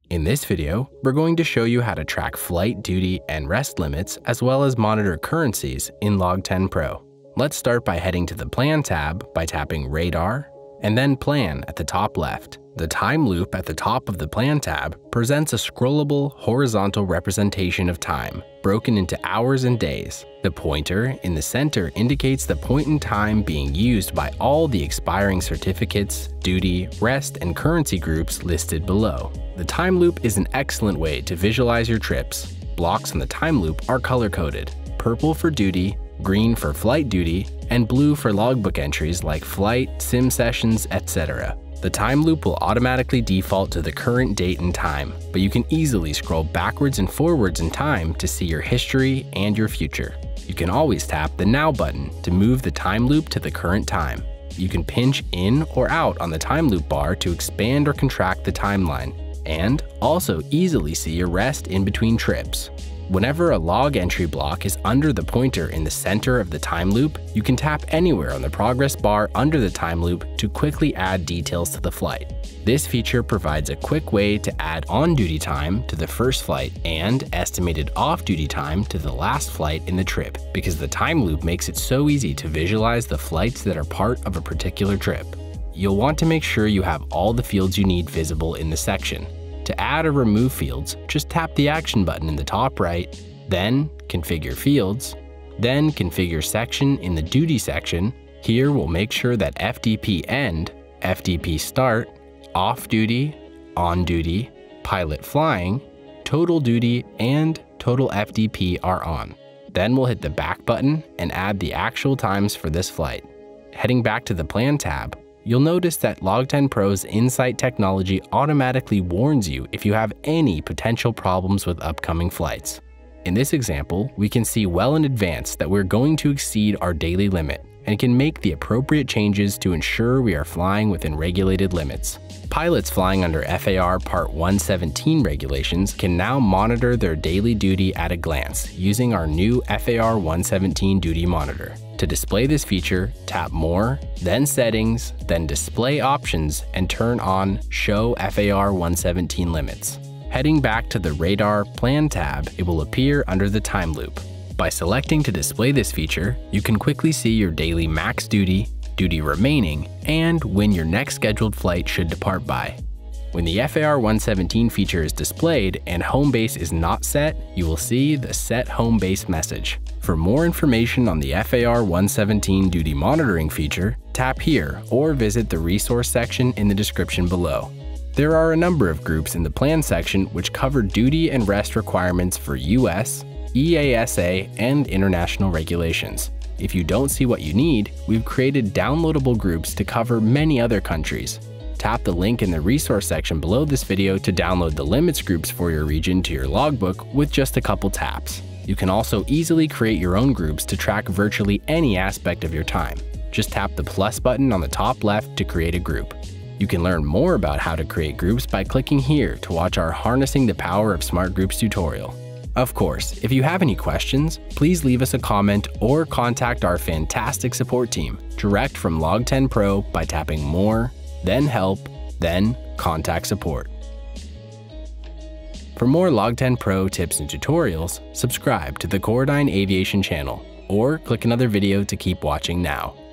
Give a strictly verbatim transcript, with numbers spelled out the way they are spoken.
In this video, we're going to show you how to track flight, duty, and rest limits as well as monitor currencies in Log ten Pro. Let's start by heading to the Plan tab by tapping Radar, and then Plan at the top left. The time loop at the top of the Plan tab presents a scrollable horizontal representation of time, broken into hours and days. The pointer in the center indicates the point in time being used by all the expiring certificates, duty, rest, and currency groups listed below. The time loop is an excellent way to visualize your trips. Blocks on the time loop are color-coded: purple for duty, green for flight duty, and blue for logbook entries like flight, sim sessions, et cetera. The time loop will automatically default to the current date and time, but you can easily scroll backwards and forwards in time to see your history and your future. You can always tap the Now button to move the time loop to the current time. You can pinch in or out on the time loop bar to expand or contract the timeline, and also easily see your rest in between trips. Whenever a log entry block is under the pointer in the center of the time loop, you can tap anywhere on the progress bar under the time loop to quickly add details to the flight. This feature provides a quick way to add on-duty time to the first flight and estimated off-duty time to the last flight in the trip, because the time loop makes it so easy to visualize the flights that are part of a particular trip. You'll want to make sure you have all the fields you need visible in the section. To add or remove fields, just tap the Action button in the top right, then Configure Fields, then Configure Section in the Duty section. Here we'll make sure that F D P End, F D P Start, Off Duty, On Duty, Pilot Flying, Total Duty, and Total F D P are on. Then we'll hit the Back button and add the actual times for this flight. Heading back to the Plan tab, you'll notice that Log ten Pro's Insight technology automatically warns you if you have any potential problems with upcoming flights. In this example, we can see well in advance that we're going to exceed our daily limit and can make the appropriate changes to ensure we are flying within regulated limits. Pilots flying under F A R Part one seventeen regulations can now monitor their daily duty at a glance using our new F A R one seventeen Duty Monitor. To display this feature, tap More, then Settings, then Display Options, and turn on Show F A R one seventeen Limits. Heading back to the Radar Plan tab, it will appear under the time loop. By selecting to display this feature, you can quickly see your daily max duty, duty remaining, and when your next scheduled flight should depart by. When the F A R one seventeen feature is displayed and home base is not set, you will see the Set Home Base message. For more information on the F A R one seventeen Duty Monitoring feature, tap here or visit the resource section in the description below. There are a number of groups in the Plan section which cover duty and rest requirements for U S, E A S A, and international regulations. If you don't see what you need, we've created downloadable groups to cover many other countries. Tap the link in the resource section below this video to download the limits groups for your region to your logbook with just a couple taps. You can also easily create your own groups to track virtually any aspect of your time. Just tap the plus button on the top left to create a group. You can learn more about how to create groups by clicking here to watch our Harnessing the Power of Smart Groups tutorial. Of course, if you have any questions, please leave us a comment or contact our fantastic support team direct from Log ten Pro by tapping More, then Help, then Contact Support. For more Log ten Pro tips and tutorials, subscribe to the Corodyne Aviation channel or click another video to keep watching now.